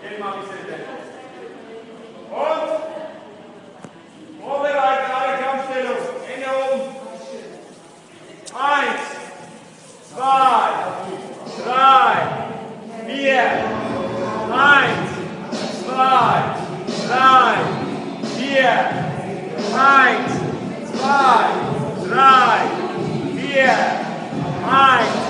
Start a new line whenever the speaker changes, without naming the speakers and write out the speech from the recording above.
Geht mal ein bisschen weg. Und vorbereiten, alle Kampfstellung. Hände oben. 1, 2, 3, 4. 1, 2, 3, 4. 1, 2, 3, 4. 1,